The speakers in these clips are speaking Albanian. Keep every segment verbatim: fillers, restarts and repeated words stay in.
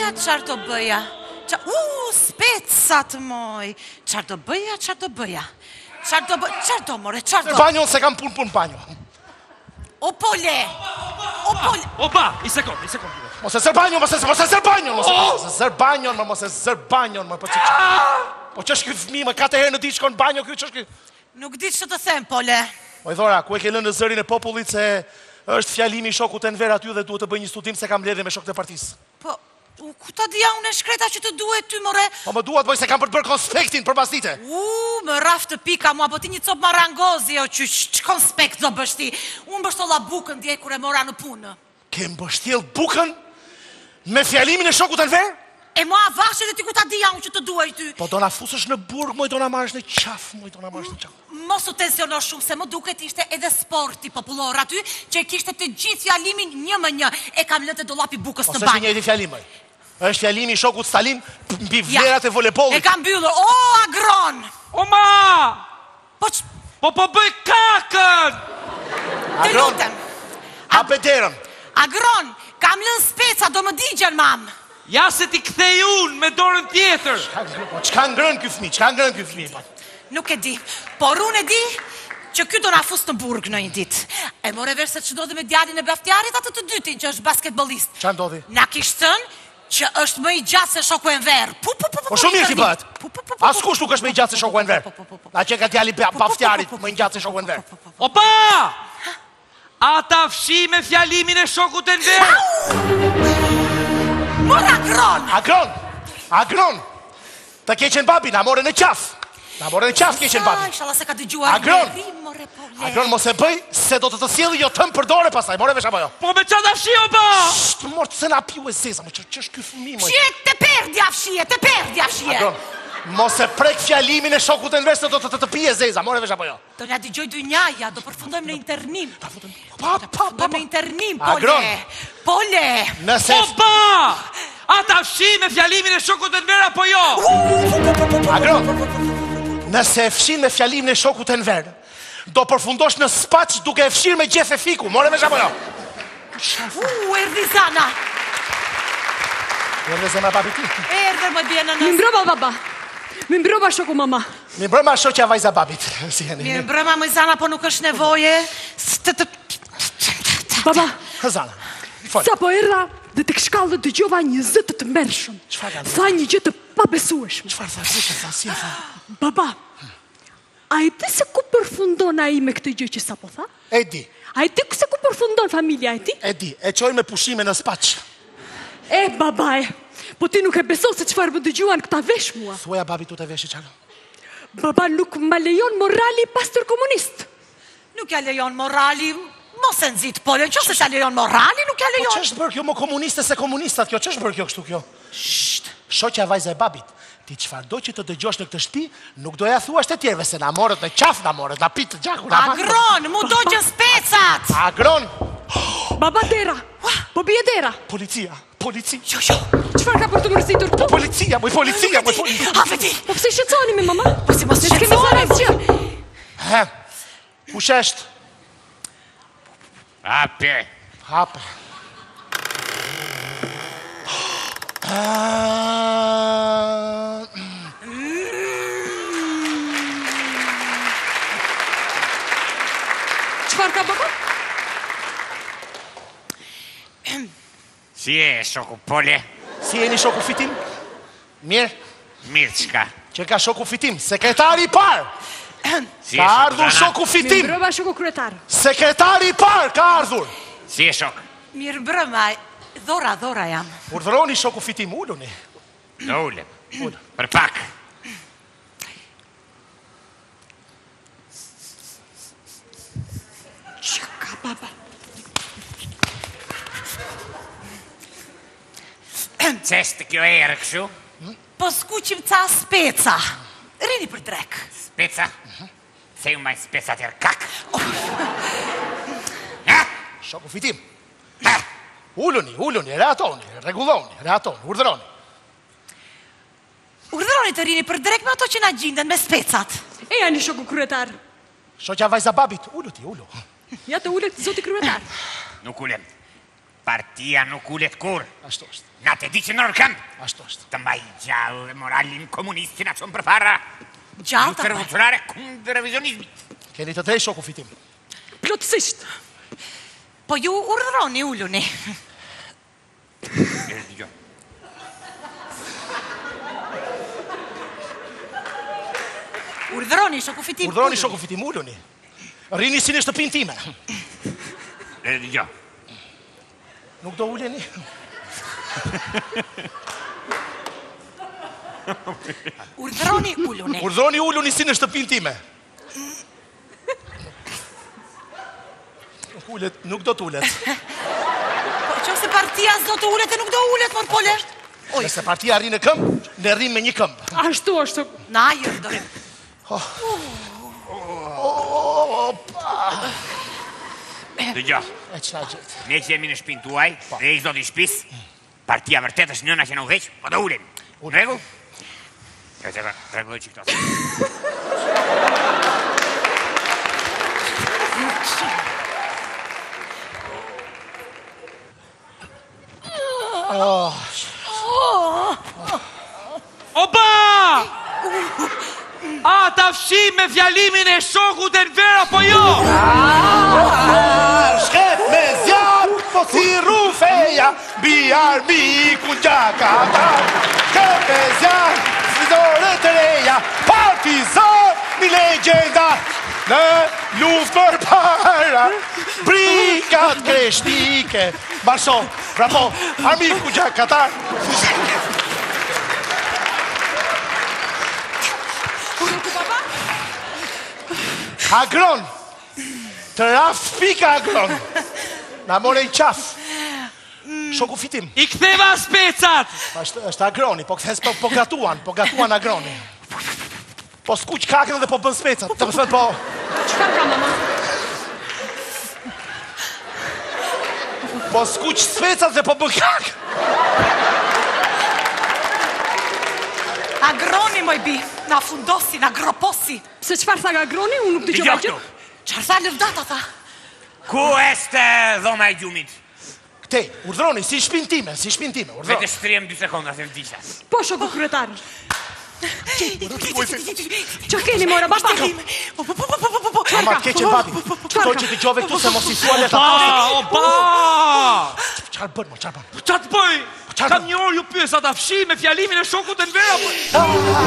bëja, qarë do bëja? U, specat moj. Qarë do bëja, qarë do bëja? Qarë do bëja, qarë do more, qarë do? Banjo, se kam pun pun banjo. O pole! O pole! O ba, i sekund, i sekund. Mos e zër banjon, mos e zër banjon, mos e zër banjon, mos e zër banjon, po që Po që është këtë fëmi, më kate herë në di shkon banjo, kjo që është këtë? Nuk di që të them, pole. Oj, Dhora, ku e ke lënë në zërin e popullit se është fjalimi shokut të nver aty dhe duhet të bëj një studim se kam ledhe me shokët e partisë. Po, ku ta dija unë e shkreta që të duhet ty, more? Po më duhet bëj se kam për të bërë konspektin për pas dite. U, më raftë të pika mua, po ti një copë marangozi, o që që konspekt do bështi. Unë bështolla bukën dje kur e mora në punë. Ke mbështjel bukën me fjalimin e shokut të nver? E mua avashe dhe ti ku ta dija unë që të duhet ty. Po do na fusësh në burg, moj do na marrësh në qaf, moj do na marrësh në qaf. Mos u tensiono shumë, se më duket ishte edhe sporti popullor aty, që e kishte të gjithë fjalimin një më një. E kam lënë te dollapi bukës në banjë. banjë. Ose është njëjti fjalim, moj. Është fjalimi i shokut Stalin mbi vlerat e voleybollit. E kam mbyllur. O, agron! O ma! Po ç... Po po bëj kakën! Të lutem. Hape derën. Agron, kam lënë speca, do më digjen, mam. Ja se ti kthej unë me dorën tjetër. Po çka ngrën ky fëmijë? Çka ngrën ky fëmijë? Nuk e di, por unë e di që ky do na fus në burg në një ditë. E more vesh se ç'do dhe me djalin e Baftiarit atë të dytin që është basketbollist. Ç'a ndodhi? Na kishte thënë që është më i gjatë se shoku Enver. Po po po po. Po shumë mirë ti bëhet. Askush nuk është më i gjatë se shoku Enver. Na që ka djali Baftiarit më i gjatë se shoku Enver. Opa! Ata fshi me fjalimin e shokut Enver. Mor agron! Agron! Agron! Të keqen babin, na more në qaf. Na more në qaf keqen babin. Inshallah se ka dëgjuar. Agron! More po. Agron mos e bëj se do të të sjellë jo tëm për dorë pastaj. More vesh apo jo? Po me çfarë ta fshi o ba? Të mort se na piu e zeza, më ç'është ky fëmijë më. Çie te perdi afshie, te perdi afshie. Agron, mos e prek fjalimin e shokut të nves, do të të të pije zeza, more vesh apo jo? Do na dëgjoj dynjaja, do përfundojmë në internim. Pa pa pa në internim, Agron. pole. Pole. Nëse O ba! Ata fshi me fjalimin e shokut Enver apo jo? Agron. Nëse e fshin me fjalimin e shokut të nver, do përfundosh në spaç duke e fshirë me gjefe fiku. More vesh apo jo? U, erdi Zana. Erdi Zana babi ti. Erdhe më bje në Mi mbrëma baba. Mi mbrëma shoku mama. Mi mbrëma shoqja vajza babit. Si jeni? Mirë mbrëma më Zana, po nuk është nevoje. Baba. Zana. Fol. Sa po erdha dhe tek shkallët dëgjova një zë të tmerrshëm. Çfarë? Tha një gjë të pabesueshme. Çfarë tha? Çfarë tha? Si tha? Baba. A i di se ku përfundon ai me këtë gjë që sapo tha? E di. A i di se ku përfundon familja e tij? E di. E çoj me pushime në spaç. E baba e. Po ti nuk e beson se çfarë më dëgjuan këta vesh mua. Thuaja babit tu të veshë çfarë? Baba nuk ma lejon morali pastor komunist. Nuk ja lejon morali. Mos e nxit pole, nëse ja lejon morali, nuk ja Po lejon. ç'është bërë kjo më komuniste se komunistat kjo? Ç'është bërë kjo kështu kjo? Sht. Shoqja vajza e babit. Ti çfarëdo që të dëgjosh në këtë shtëpi, nuk do ja thuash të tjerëve se na morët në qaf, na morët, na pitë gjakun. Agron, mu do që specat. Agron. Baba dera. Po bie dera. Policia, policia. Jo, jo. Çfarë ka për të mërzitur këtu? Policia, moj policia, moj policia. Hafe ti. Po pse shqetësoni mi mama? Po si mos Ne kemi thënë asgjë. He. Kush është? Hape. Hape. Çfarë ka baba? Si e shoku pole? Si jeni shoku fitim? Mirë. Mirë qka? Që ka shoku fitim, sekretari i parë. Si e Ka shok, ardhur Zana? shoku Mi fitim. mbrëma shoku kryetar. Sekretari i parë ka ardhur. Si e shok? Mirë mbrëma, dhora, dhora jam. Urdhëroni shoku fitim, uluni. Do ulem. Për pak. Që ka baba? Qeshtë kjo erë këshu? Po skuqim ca speca. Rini për drek. Speca? Se ju maj speca tjerë kak. Ha? Shoku fitim. Ha? Uluni, uluni, reatoni, reguloni, reatoni, urdhëroni. Urdhëroni të rini për drek me ato që na gjindën me specat. E janë shoku kryetar. Shoqja vajza babit, ulu ti, ulu. Ja të ulet zoti kryetar. Nuk ulem. Partia nuk ulet kur. Ashtu është. Na të di që në rëkëm. Ashtu është. Të mbaj gjallë dhe moralin komunistin atë për para. Gjallë Lutë të revolucionare kundër revizionizmit. Keni të drejtë shoku fitim. Plotësisht. Po ju urdhëroni ulluni. E dëgjoj. Urdhëroni shoku fitim. Urdhëroni shoku fitim, uluni. Rini si në shtëpinë time. E dëgjoj. Nuk do uleni. Urdhëroni ulluni. Urdhëroni uluni si në shtëpinë time. Nuk ulet, nuk do t'ulet. Po qofse partia s'do të ulet e nuk do ulet, mor pole. Oj, Nëse partia rri në këmbë, ne rrim me një këmbë. Ashtu është. na ju do. Dëgjoj. E ç'a gjet. Ne që jemi në shpinë tuaj, dhe i zoti shpis, partia vërtet është nëna që në uveq, po do ulen. Në rregull? Jo, që rregull që këto. Oba! A, ta fshi me fjalimin e shokut e në vera, po jo! Shkep me zjarë, po si rufeja, biar mi ku gjaka ta. Shkep me zjarë, frizore të reja, partizan, një legenda, në luft për para, brikat kreshtike. Marso, bravo, armi ku gjaka ta. Agron, të raft pika agron. Na more i qaf. Shoku fitim. I ktheva specat! është, është agroni, po këthes po, po gatuan, po gatuan agroni. Po skuq kakën dhe po bën specat. Të më thënë po... Çfarë ka mama? Po skuq specat dhe po bën kakën. Agroni moj bi, na fundosi, na groposi. Pse çfarë tha Gagroni? Unë nuk Dëgjoj dëgjova këtu. gjë. Çfarë tha lëvdata tha? Ku este dhoma e gjumit? Këte, urdhroni, si shpinë time, si shpinë time, Vete urdhroni. shtriem dy sekonda se vdisha. Po shoku kryetar. Ço keni mora baba? Po po po po po po po. Mama, të keqe babi. Këto që të gjove këtu se mos i thua le ta Oba! pasë. Oba! Qarë bën, mo, qarë bën? Qa të bëj? Qarë Kam bën? një orë ju pyes, a ta fshi me fjalimin e shokut e në vera, po...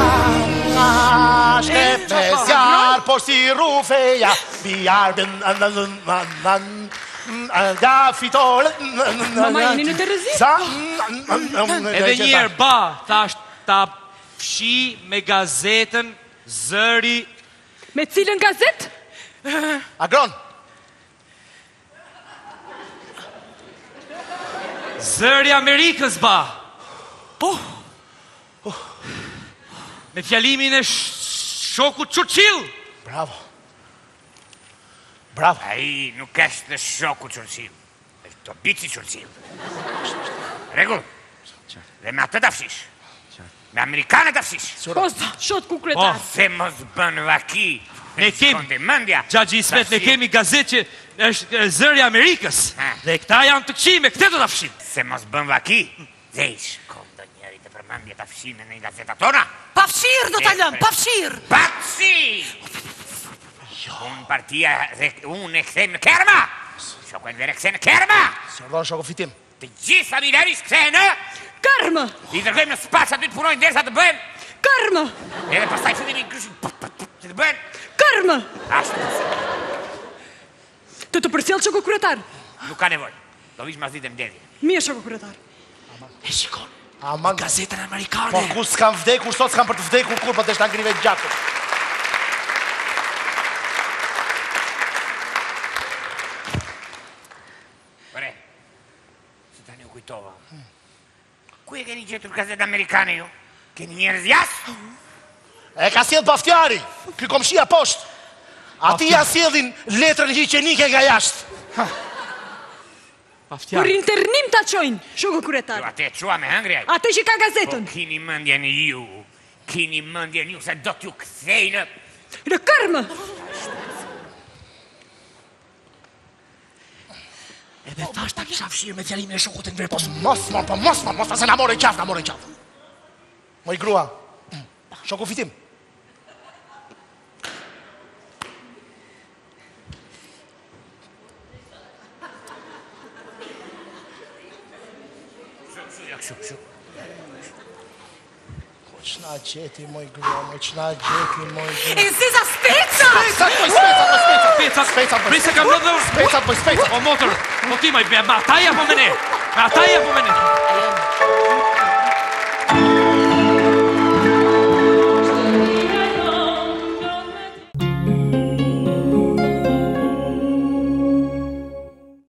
Ah, shkep me zjarë, po si rufeja, biar bën... Ja fitore... Mama, jeni në Terezi? Sa... Edhe njerë, ba, thash ta fshi me gazetën Zëri... Me cilën gazet? Agron, Zëri Amerikës, ba! Oh! Me fjalimin e sh shokut Churchill! bravo. Bravo. Ai nuk është dhe shoku Churchill. është të bici Churchill. Rregull. Dhe me atë të fshish. Me Amerikanë të fshish. Po, shot ku kryetar. Se mos bën vaki. Ne kemi- Shkonde mendja. Gjaxhi Ismet, ne Tashi, kemi gazetë që është e, Zëri Amerikës. Ha. Dhe këta janë të këqime, këte do ta fshim. Se mos bën vaki. Dhe i shkon do njeri të përmendje të fshime në gazeta tona. Pafshir do ta lëm, pafshir. Paksi! Unë partia, dhe unë e kthejmë në kerma. Shoku e në vere kthejmë në kerma. Si urdhon shoku fitim. Të gjithë familjarisht kthejnë. Karmë! I dërgojmë në spaca ty të punojnë derisa të bëjmë. Karmë! Edhe pastaj futin i gryshin që të bëjmë. Karmë! Ashtu. Të të përcjell shoku kryetar. Nuk ka nevojë. Do vish mas ditë mbledhje. Mirë shoku kryetar. E shikon, Aman, gazetën po amerikane. ku s'kam vdekur, sot s'kam për të vdekur kur, po të shta ngrive gjakut. Ore, se tani u kujtova. Ku e keni gjetur gazetë amerikane ju? Keni njerëz jashtë? E ka sjell Paftjari, ky komshia poshtë. Ati ja sjellin letrën hiqenike nga jashtë. Paftjar. Për internim ta çojnë, shoku Jo, kryetar. atë e qua me hëngri ai. Atë që ka Po gazetën. kini mendjen ju. Kini mendjen ju se do t'ju kthejnë. Në karmë! Edhe thash ta kisha fshirë me fjalimin e shokut të ndër. Po mos, mo, po mos, mo, mos, se na more qaf, na more qaf. Moj grua, shoku fitim. Kështu, kështu. Po ç'na gjeti, moj grua, mo ç'na gjeti, moj grua. E ziza speca! Specat, po specat, po specat. Specat, Specat, po Prise kam në dhërë. specat, po specat. O motor, o ti maj, me ataja po me ne. Me ataja po me ne.